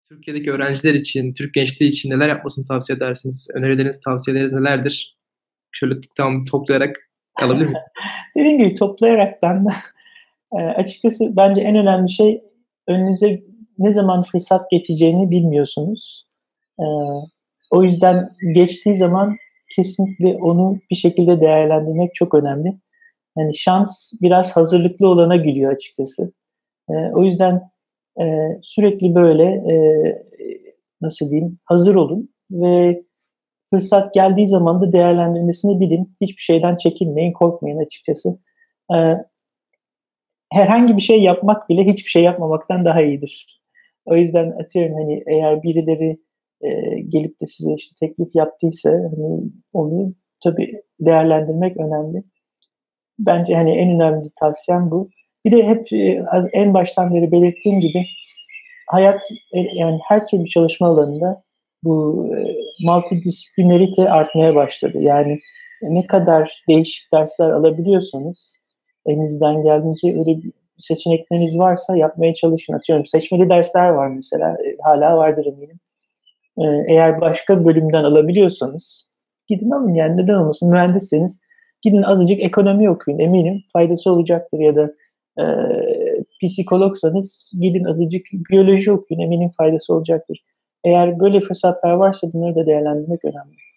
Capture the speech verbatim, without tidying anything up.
Türkiye'deki öğrenciler için, Türk gençliği için neler yapmasını tavsiye edersiniz? Önerileriniz, tavsiyeleriniz nelerdir? Şöyle tam toplayarak alabilir miyim? Dediğim gibi toplayaraktan da eee, açıkçası bence en önemli şey önünüze ne zaman fırsat geçeceğini bilmiyorsunuz. Eee, o yüzden geçtiği zaman kesinlikle onu bir şekilde değerlendirmek çok önemli. Hani, şans biraz hazırlıklı olana gülüyor açıkçası. Eee, o yüzden, eee, sürekli böyle, eee, nasıl diyeyim, hazır olun ve fırsat geldiği zaman da değerlendirmesini bilin. Hiçbir şeyden çekinmeyin, korkmayın açıkçası. Eee, herhangi bir şey yapmak bile hiçbir şey yapmamaktan daha iyidir. O yüzden atıyorum, hani, eğer birileri, eee, gelip de size, işte, teklif yaptıysa, hani, onu tabii değerlendirmek önemli. Bence, hani, en önemli tavsiyem bu. Bir de hep, eee, az en baştan beri belirttiğim gibi hayat, eee, yani her türlü çalışma alanında bu, eee, multidisciplinarity artmaya başladı. Yani ne kadar değişik dersler alabiliyorsanız elinizden geldiğince öyle bir seçenekleriniz varsa yapmaya çalışın. Atıyorum seçmeli dersler var mesela, eee, hâlâ vardır eminim. Eee, eğer başka bölümden alabiliyorsanız gidin alın, yani neden olmasın? Mühendisseniz gidin azıcık ekonomi okuyun, eminim faydası olacaktır ya da, eee, psikologsanız gidin azıcık biyoloji okuyun, eminim faydası olacaktır. Eğer böyle fırsatlar varsa bunları da değerlendirmek önemli.